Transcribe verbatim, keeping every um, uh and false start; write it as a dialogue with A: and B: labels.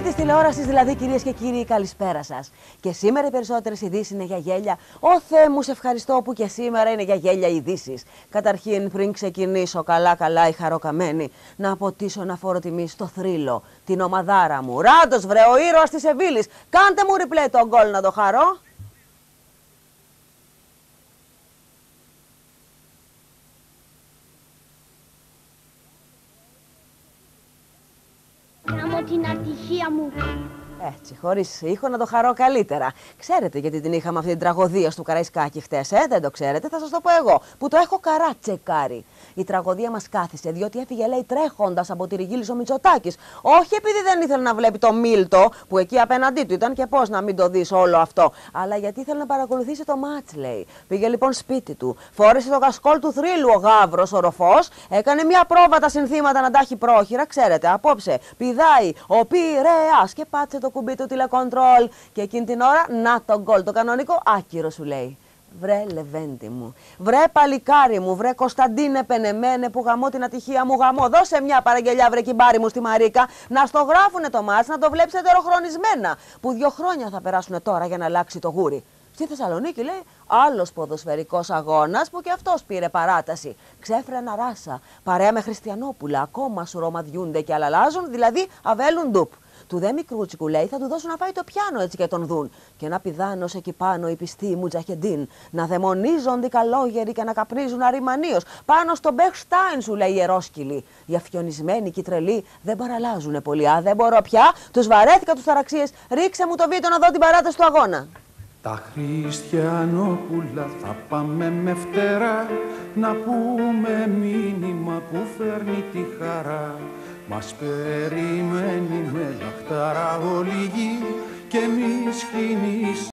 A: της τηλεόρασης δηλαδή, κυρίες και κύριοι, καλησπέρα σας. Και σήμερα οι περισσότερες ειδήσεις είναι για γέλια. Ω Θεέ μου, σε ευχαριστώ που και σήμερα είναι για γέλια ειδήσεις. Καταρχήν, πριν ξεκινήσω καλά-καλά η χαροκαμένη, να αποτίσω ένα φόρο τιμή στο θρύλο, την ομαδάρα μου. Ράντος βρε, ο ήρωας της Σεβίλης. Κάντε μου replay τον γκολ να το χαρώ.
B: Γάμω την ατυχία μου.
A: Έτσι, χωρίς ήχο να το χαρώ καλύτερα. Ξέρετε γιατί την είχαμε αυτή την τραγωδία στο Καραϊσκάκι χτες, ε? Δεν το ξέρετε, θα σας το πω εγώ, που το έχω καρά τσεκάρει. Η τραγωδία μας κάθισε διότι έφυγε, λέει, τρέχοντας από τη Ριγίλης ο Μητσοτάκης. Όχι επειδή δεν ήθελε να βλέπει το Μίλτο, που εκεί απέναντί του ήταν και πώς να μην το δεις όλο αυτό, αλλά γιατί ήθελε να παρακολουθήσει το μάτς, λέει. Πήγε λοιπόν σπίτι του, φόρεσε το κασκόλ του θρύλου ο γάβρος, ο ροφός, έκανε μια πρόβα τα συνθήματα να τα έχει πρόχειρα, ξέρετε, απόψε πηδάει ο Πειραιάς και πάτσε το κουμπί του τηλεκοντρόλ. Και εκείνη την ώρα, να το γκολ, το κανονικό, άκυρο σου λέει. Βρε Λεβέντη μου, βρε παλικάρι μου, βρε Κωνσταντίνε Πενεμένε που γαμώ την ατυχία μου, γαμώ. Δώσε μια παραγγελιά, βρε κυμπάρι μου, στη Μαρίκα, να στο γράφουνε το μάτς, να το βλέπεις ετεροχρονισμένα. Που δύο χρόνια θα περάσουν τώρα για να αλλάξει το γούρι. Στη Θεσσαλονίκη, λέει, άλλος ποδοσφαιρικός αγώνας που και αυτός πήρε παράταση. Ξέφρενα ράσα, παρέα με Χριστιανόπουλα, ακόμα σουρομαδιούνται και αλλάζουν, δηλαδή αβέλουν ντουπ. Του δε μικρούτσικου, λέει, θα του δώσουν να φάει το πιάνο έτσι και τον δουν. Και να πηδάνος εκεί πάνω οι πιστοί μουτζαχεντίν, να δαιμονίζονται οι καλόγεροι και να καπνίζουν αριμανίως. Πάνω στο Μπεχστάιν, σου λέει, ιερόσκυλοι. Οι αφιονισμένοι και οι τρελοί δεν παραλάζουνε πολύ. Α, δεν μπορώ πια, τους βαρέθηκα τους ταραξίες. Ρίξε μου το βίντεο να δω την παράταση του αγώνα.
C: Τα Χριστιανόπουλα θα πάμε με φτερά να πούμε μήνυμα που φέρνει τη χαρά. Μας περιμένει με λαχτάρα όλη γη και εμείς